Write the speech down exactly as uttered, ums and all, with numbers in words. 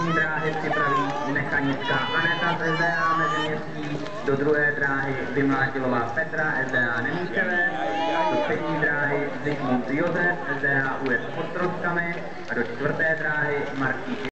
střední dráhy připraví mechanická Aneta z S D A Meziměstí, do druhé dráhy Vymlátilová Petra S D A Nemíčevé, do třetí dráhy Zygmunt Josef S D A Újezd pod Troskami a do čtvrté dráhy Martík